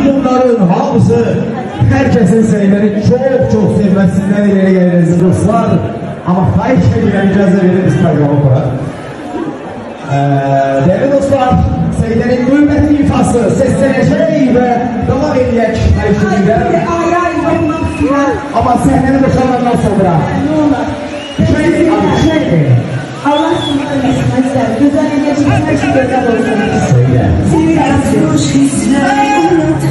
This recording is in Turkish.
bunların hamısı herkesin sevmeni çok sevmesinden ileri geliriz dostlar. Ama xahiş edirəm icazə verir biz proqramı quraq. Değerli dostlar, Seyitlerin hürmetli ifası seslenecek ve devam edecek karışımıyla. Ama sehnenin boşalmadan sonra. Allah sana istemezler. Güzel edecek her şey güzel olsun. Söyle. Söyle.